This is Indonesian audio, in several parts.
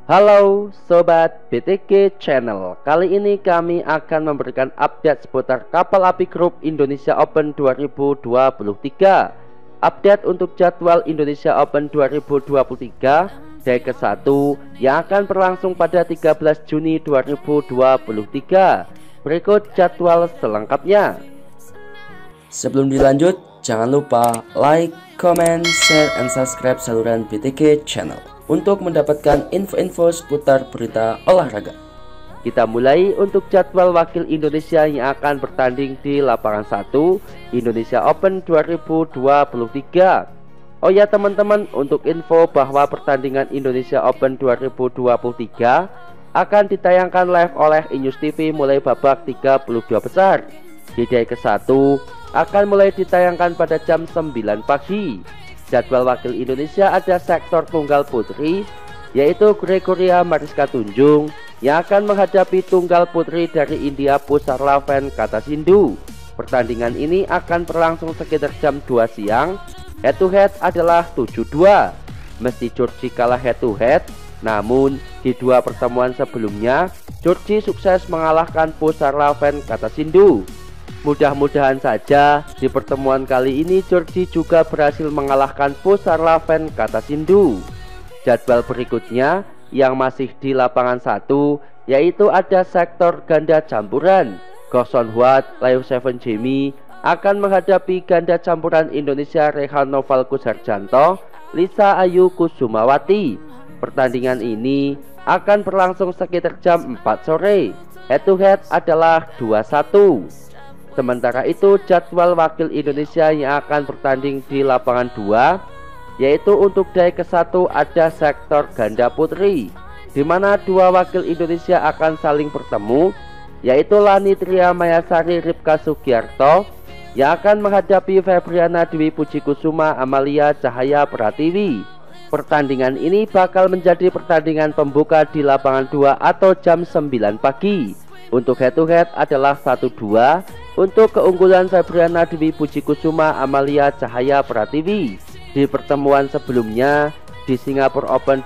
Halo Sobat BTG Channel. Kali ini kami akan memberikan update seputar Kapal Api Group Indonesia Open 2023. Update untuk jadwal Indonesia Open 2023 day ke-1 yang akan berlangsung pada 13 Juni 2023. Berikut jadwal selengkapnya. Sebelum dilanjut, jangan lupa like, comment, share, and subscribe saluran BTG Channel untuk mendapatkan info-info seputar berita olahraga. Kita mulai untuk jadwal wakil Indonesia yang akan bertanding di lapangan 1 Indonesia Open 2023. Oh ya teman-teman, untuk info bahwa pertandingan Indonesia Open 2023 akan ditayangkan live oleh Inews TV mulai babak 32 besar. Di day ke-1 akan mulai ditayangkan pada jam 9 pagi. Jadwal wakil Indonesia ada sektor tunggal putri, yaitu Gregoria Mariska Tunjung yang akan menghadapi tunggal putri dari India Pusarlaven Katasindu. Pertandingan ini akan berlangsung sekitar jam 2 siang. Head to head adalah 7-2. Meski Georgie kalah head to head, namun di dua pertemuan sebelumnya Georgie sukses mengalahkan Pusarlaven Katasindu. Mudah-mudahan saja di pertemuan kali ini Georgie juga berhasil mengalahkan Pusarlaven Katasindu. Jadwal berikutnya yang masih di lapangan 1 yaitu ada sektor ganda campuran. Go Son Hwa, Liu Seven Jamie akan menghadapi ganda campuran Indonesia Rehan Noval Kusarjanto, Lisa Ayu Kusumawati. Pertandingan ini akan berlangsung sekitar jam 4 sore. Head to head adalah 2-1. Sementara itu jadwal wakil Indonesia yang akan bertanding di lapangan 2 yaitu untuk day ke-1 ada sektor ganda putri, di mana dua wakil Indonesia akan saling bertemu, yaitu Lani Tria Mayasari Ripka Sugiarto yang akan menghadapi Febriana Dwi Puji Kusuma Amalia Cahaya Pratiwi. Pertandingan ini bakal menjadi pertandingan pembuka di lapangan 2 atau jam 9 pagi. Untuk head to head adalah 1-2 untuk keunggulan Febriana Dwi Puji Kusuma Amalia Cahaya Pratiwi. Di pertemuan sebelumnya di Singapura Open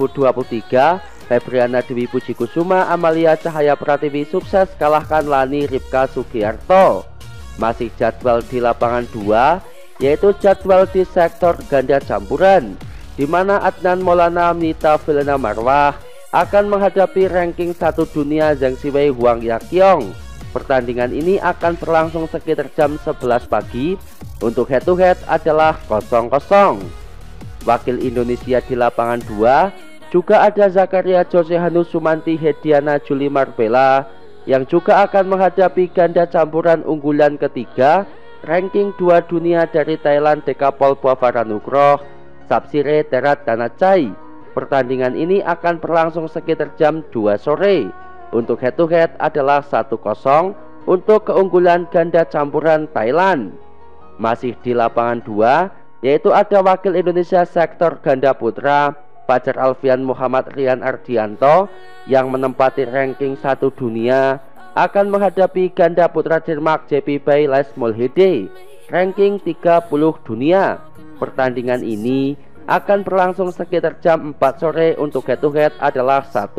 2023, Febriana Dwi Puji Kusuma Amalia Cahaya Pratiwi sukses kalahkan Lani Ripka Sugiarto. Masih jadwal di lapangan 2 yaitu jadwal di sektor ganda campuran, di mana Adnan Maulana Mita Vilena Marwah akan menghadapi ranking 1 dunia Zhang Siwei Huang Yaqiong. Pertandingan ini akan berlangsung sekitar jam 11 pagi. Untuk head to head adalah 0-0. Wakil Indonesia di lapangan 2 juga ada Zakaria Josehanu Sumanti Hediana Juli Marbella yang juga akan menghadapi ganda campuran unggulan ketiga ranking 2 dunia dari Thailand Dekapol Bavaranukroh Sapsire Terat Danachai. Pertandingan ini akan berlangsung sekitar jam 2 sore. Untuk head to head adalah 1-0 untuk keunggulan ganda campuran Thailand. Masih di lapangan 2 yaitu ada wakil Indonesia sektor ganda putra Fajar Alfian Muhammad Rian Ardianto yang menempati ranking 1 dunia akan menghadapi ganda putra Denmark JP Bay Les Molhede ranking 30 dunia. Pertandingan ini akan berlangsung sekitar jam 4 sore. Untuk head to head adalah 1-0.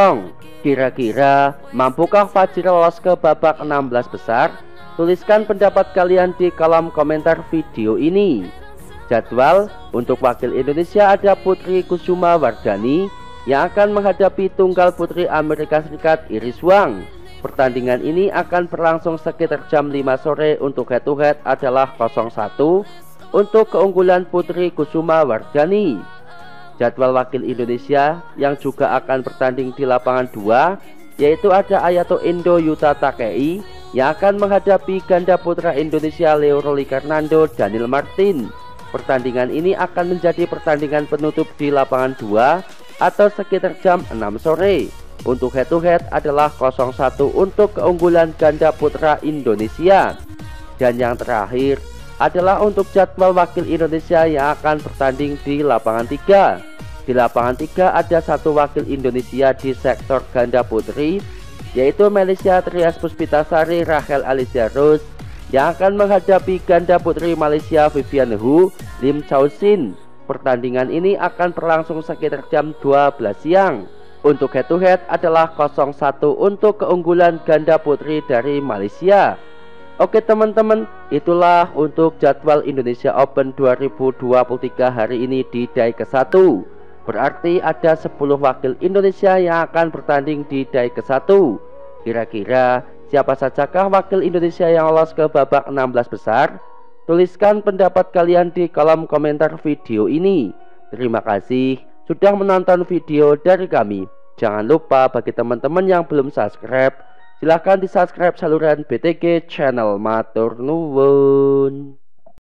Kira-kira mampukah Fajri lolos ke babak 16 besar? Tuliskan pendapat kalian di kolom komentar video ini. Jadwal untuk wakil Indonesia ada Putri Kusuma Wardani yang akan menghadapi tunggal putri Amerika Serikat Iris Wang. Pertandingan ini akan berlangsung sekitar jam 5 sore. Untuk head to head adalah 0-1 untuk keunggulan Putri Kusuma Wardani. Jadwal wakil Indonesia yang juga akan bertanding di lapangan 2 yaitu ada Ayato Indo Yuta Takei yang akan menghadapi ganda putra Indonesia Leo Roli Fernando Daniel Martin. Pertandingan ini akan menjadi pertandingan penutup di lapangan 2 atau sekitar jam 6 sore. Untuk head to head adalah 0-1 untuk keunggulan ganda putra Indonesia. Dan yang terakhir adalah untuk jadwal wakil Indonesia yang akan bertanding di lapangan 3. Di lapangan 3 ada satu wakil Indonesia di sektor ganda putri, yaitu Malaysia Trias Puspitasari Rachel Alicia Rose yang akan menghadapi ganda putri Malaysia Vivian Hu Lim Chao Sin. Pertandingan ini akan berlangsung sekitar jam 12 siang. Untuk head to head adalah 0-1 untuk keunggulan ganda putri dari Malaysia. Oke teman-teman, itulah untuk jadwal Indonesia Open 2023 hari ini di day ke-1. Berarti ada 10 wakil Indonesia yang akan bertanding di day ke-1. Kira-kira siapa sajakah wakil Indonesia yang lolos ke babak 16 besar? Tuliskan pendapat kalian di kolom komentar video ini. Terima kasih sudah menonton video dari kami. Jangan lupa bagi teman-teman yang belum subscribe, silahkan di subscribe saluran BTG Channel. Matur nuwun.